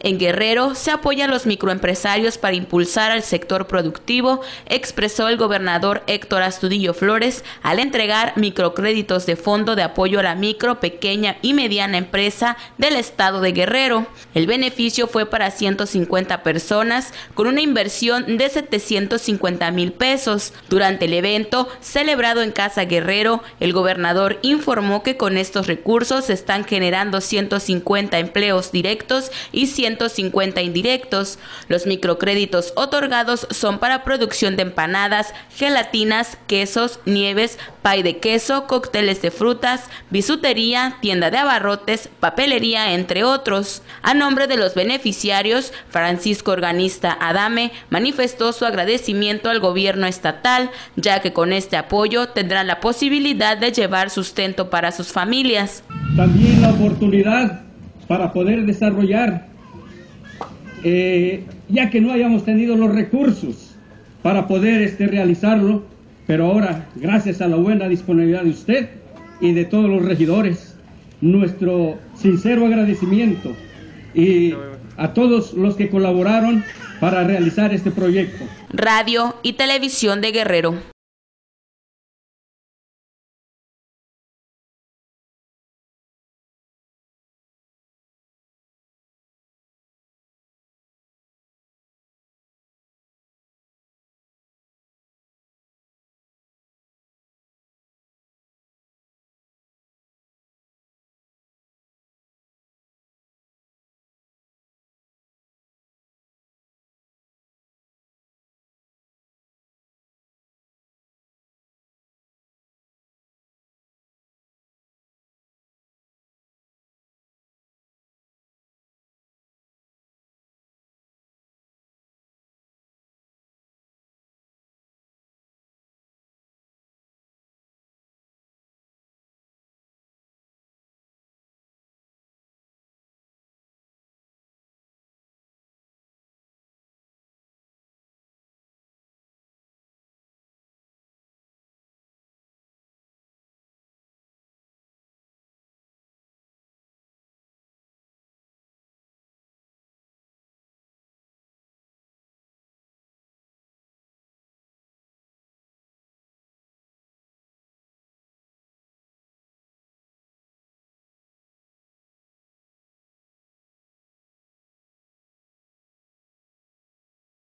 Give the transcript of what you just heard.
En Guerrero se apoya a los microempresarios para impulsar al sector productivo, expresó el gobernador Héctor Astudillo Flores al entregar microcréditos de Fondo de Apoyo a la Micro, Pequeña y Mediana Empresa del estado de Guerrero. El beneficio fue para 150 personas con una inversión de 750,000 pesos. Durante el evento celebrado en Casa Guerrero, el gobernador informó que con estos recursos se están generando 150 empleos directos y 150 indirectos. Los microcréditos otorgados son para producción de empanadas, gelatinas, quesos, nieves, pay de queso, cócteles de frutas, bisutería, tienda de abarrotes, papelería, entre otros. A nombre de los beneficiarios, Francisco Organista Adame manifestó su agradecimiento al gobierno estatal, ya que con este apoyo tendrán la posibilidad de llevar sustento para sus familias. También la oportunidad para poder desarrollar, ya que no hayamos tenido los recursos para poder realizarlo, pero ahora, gracias a la buena disponibilidad de usted y de todos los regidores, nuestro sincero agradecimiento y a todos los que colaboraron para realizar este proyecto. Radio y Televisión de Guerrero.